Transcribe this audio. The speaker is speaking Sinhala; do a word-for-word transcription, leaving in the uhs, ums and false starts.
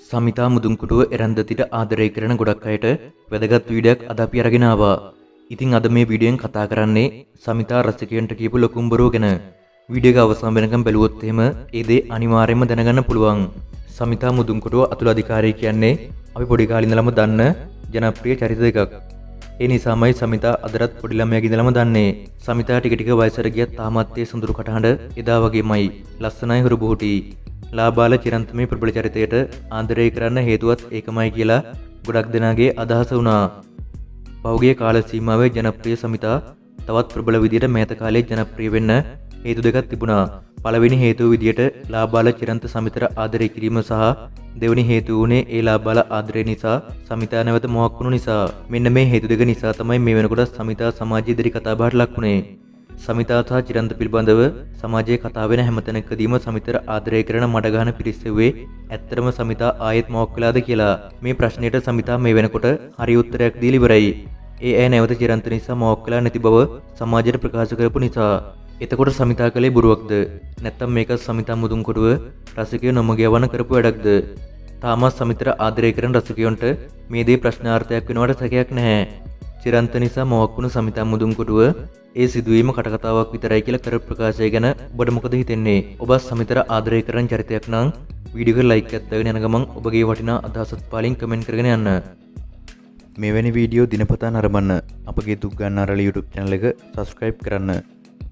සමිතා මුදුන්කුඩුව එරන්දතිට ආදරය කරන ගොඩක් අයට වැදගත් වීඩියෝක් අද අපි අරගෙන ආවා. ඉතින් අද මේ වීඩියෝෙන් කතා කරන්නේ සමිතා රසිකයන්ට කියපු ලොකුම බොරුව ගැන. වීඩියෝ එක අවසන් වෙනකම් බැලුවොත් එහෙම ඒ දේ අනිවාර්යයෙන්ම දැනගන්න පුළුවන්. සමිතා මුදුන්කුඩුව අතුල අධිකාරිය කියන්නේ අපි පොඩි කාලේ ඉඳලම දන්න ජනප්‍රිය චරිත දෙකක්. ඒ නිසාමයි සමිතා අදටත් පොඩි ළමයාගේ ඉඳලම දන්නේ. සමිතා ටික ටික වයසට ගියත් තාමත් ඒ සුඳුරු කටහඬ එදා වගේමයි. ලස්සනයි හුරු බුහුටි. ලාබාල චිරන්තමේ ප්‍රබල චරිතයට ආදරය කරන්න හේතුවත් ඒකමයි කියලා ගොඩක් දෙනාගේ අදහස වුණා. පහුගිය කාල සීමාවේ ජනප්‍රිය සමිතා තවත් ප්‍රබල විදියට මෑත කාලේ ජනප්‍රිය වෙන්න හේතු දෙකක් තිබුණා. පළවෙනි හේතුව විදියට ලාබාල චිරන්ත සමිතට ආදරය කිරීම සහ දෙවෙනි හේතුව උනේ ඒ ලාබාල ආදරය නිසා සමිතා නැවත මොහක් වුණු නිසා. මෙන්න මේ හේතු දෙක නිසා තමයි මේ වෙනකොට සමිතා සමාජයේ ඉදිරි කතාබහට ලක් වුණේ. සමිතා සහ චිරන්ත පිළිබඳව සමාජයේ කතා වෙන හැමතැනකදීම සමිතට ආදරය කරන මඩ ගහන පිරිස්සෙව්වේ ඇත්තටම සමිතා ආයෙත් මොකක් වෙලාද කියලා. මේ ප්‍රශ්නෙට සමිතා මේ වෙනකොට හරි උත්තරයක් දීලා ඉවරයි. ඒ ඇය නැවත චිරන්ත නිසා මොකක් වෙලා නැති බව සමාජයට ප්‍රකාශ කරපු නිසා. එතකොට සමිතා කලේ බොරුවක්ද? නැත්නම් මේක සමිතා මුදුන්කොඩුව රසිකයෝ නොමග යවන කරපු වැඩක්ද? තාමත් සමිතට ආදරය කරන රසිකයන්ට මේ දේ ප්‍රශ්නාර්ථයක් වෙනවට සැකයක් නැහැ. චිරන්ත නිසා මොකක් වුණු සමිතා මුදුන්කොඩුව ඒ සිදුවීම කටකතාවක් විතරයි කියලා කර ප්‍රකාශය ගැන ඔබට මොකද හිතෙන්නේ? ඔබ සමිතට ආදරය කරන චරිතයක් නම් වීඩියෝ එක ලයික් එකක් දාගෙන යන ගමන් ඔබගේ වටිනා අදහසත් පාලින් කමෙන්ට් කරගෙන යන්න. මෙවැනි වීඩියෝ දිනපතා නරඹන්න අපගේ දුක් ගන්න අරලි YouTube channel එක subscribe කරන්න.